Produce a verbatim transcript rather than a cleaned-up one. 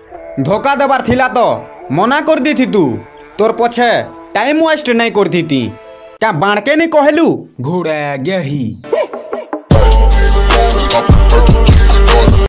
धोखा देवार थिला तो मना कर दी थी तू तोर पछे टाइम वेस्ट नहीं कर दी थी क्या बाणके नहीं कहलू घोड़ा गेही।